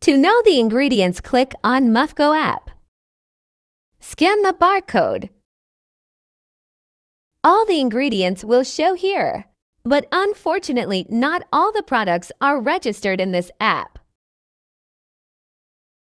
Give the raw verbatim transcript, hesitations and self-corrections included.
To know the ingredients, click on Mufko app. Scan the barcode. All the ingredients will show here, but unfortunately, not all the products are registered in this app.